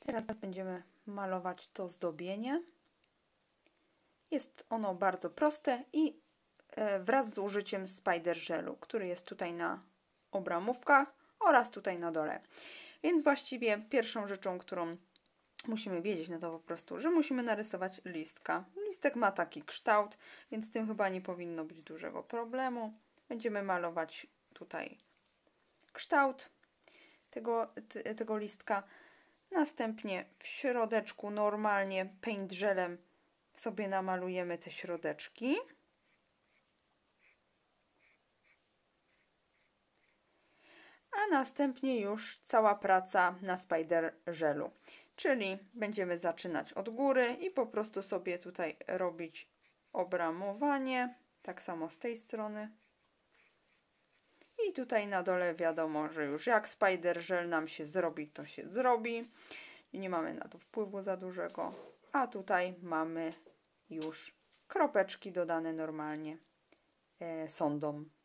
Teraz będziemy malować to zdobienie. Jest ono bardzo proste i wraz z użyciem spider żelu, który jest tutaj na obramówkach oraz tutaj na dole. Więc właściwie pierwszą rzeczą, którą musimy wiedzieć, no to po prostu, że musimy narysować listka. Listek ma taki kształt, więc z tym chyba nie powinno być dużego problemu. Będziemy malować tutaj kształt tego listka. Następnie w środeczku normalnie paint żelem sobie namalujemy te środeczki. A następnie już cała praca na spider żelu. Czyli będziemy zaczynać od góry i po prostu sobie tutaj robić obramowanie. Tak samo z tej strony. I tutaj na dole wiadomo, że już jak spider żel nam się zrobi, to się zrobi. I nie mamy na to wpływu za dużego. A tutaj mamy już kropeczki dodane normalnie sondą.